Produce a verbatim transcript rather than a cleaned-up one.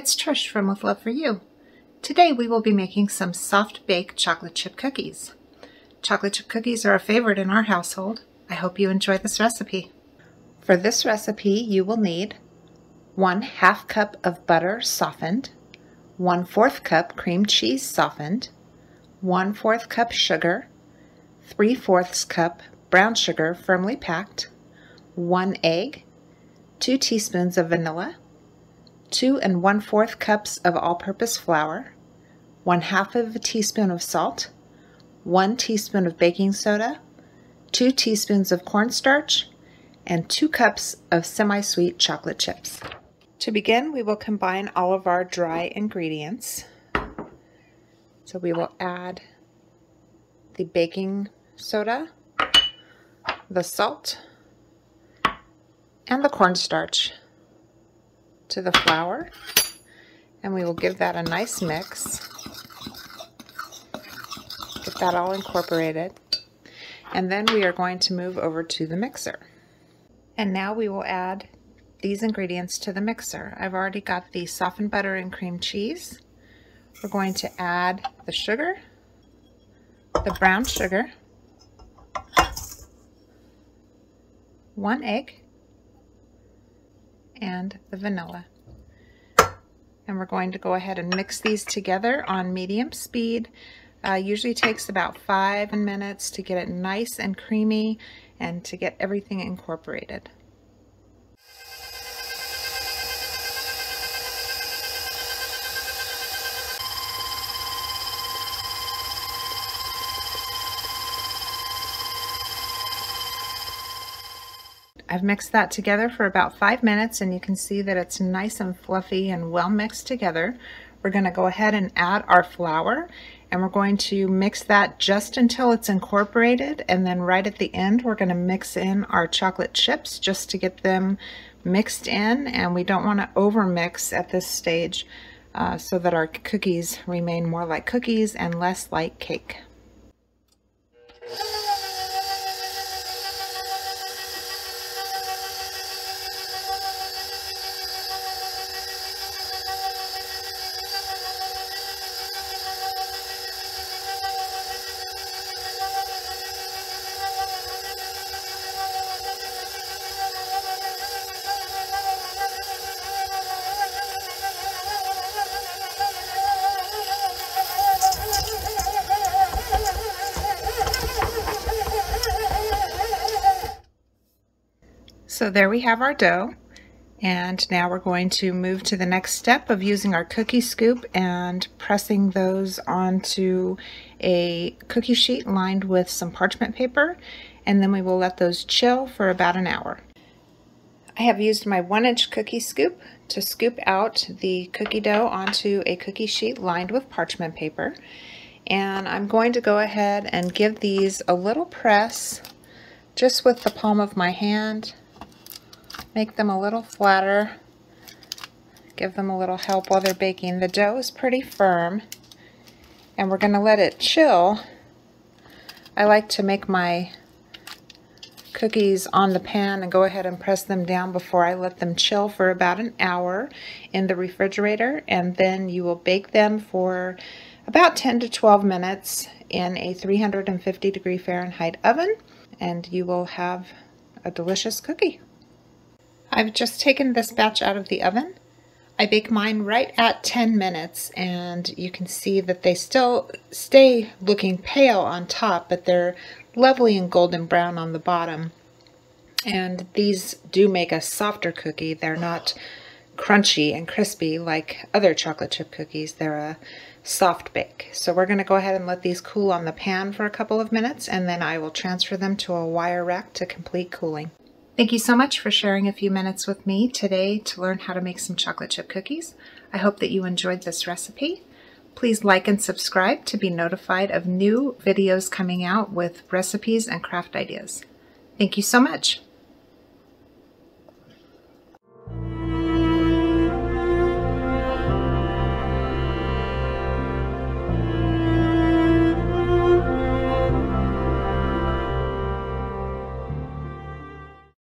it's Trish from With Love for You. Today we will be making some soft baked chocolate chip cookies. Chocolate chip cookies are a favorite in our household. I hope you enjoy this recipe. For this recipe you will need one half cup of butter softened, one fourth cup cream cheese softened, one fourth cup sugar, three fourths cup brown sugar firmly packed, one egg, two teaspoons of vanilla, two and one fourth cups of all-purpose flour, one half of a teaspoon of salt, one teaspoon of baking soda, two teaspoons of cornstarch, and two cups of semi-sweet chocolate chips. To begin, we will combine all of our dry ingredients. So we will add the baking soda, the salt, and the cornstarch to the flour, and we will give that a nice mix. Get that all incorporated, and then we are going to move over to the mixer. And now we will add these ingredients to the mixer. I've already got the softened butter and cream cheese. We're going to add the sugar, the brown sugar, one egg, and the vanilla. And we're going to go ahead and mix these together on medium speed. Uh, usually takes about five minutes to get it nice and creamy and to get everything incorporated. I've mixed that together for about five minutes and you can see that it's nice and fluffy and well mixed together. We're going to go ahead and add our flour, and we're going to mix that just until it's incorporated, and then right at the end we're going to mix in our chocolate chips just to get them mixed in, and we don't want to over mix at this stage uh, so that our cookies remain more like cookies and less like cake. So there we have our dough, and now we're going to move to the next step of using our cookie scoop and pressing those onto a cookie sheet lined with some parchment paper, and then we will let those chill for about an hour. I have used my one inch cookie scoop to scoop out the cookie dough onto a cookie sheet lined with parchment paper, and I'm going to go ahead and give these a little press just with the palm of my hand. Make them a little flatter, give them a little help while they're baking. The dough is pretty firm, and we're going to let it chill. I like to make my cookies on the pan and go ahead and press them down before I let them chill for about an hour in the refrigerator, and then you will bake them for about ten to twelve minutes in a three hundred fifty degree Fahrenheit oven, and you will have a delicious cookie. I've just taken this batch out of the oven. I bake mine right at ten minutes, and you can see that they still stay looking pale on top, but they're lovely and golden brown on the bottom. And these do make a softer cookie. They're not crunchy and crispy like other chocolate chip cookies. They're a soft bake. So we're going to go ahead and let these cool on the pan for a couple of minutes, and then I will transfer them to a wire rack to complete cooling. Thank you so much for sharing a few minutes with me today to learn how to make some chocolate chip cookies. I hope that you enjoyed this recipe. Please like and subscribe to be notified of new videos coming out with recipes and craft ideas. Thank you so much.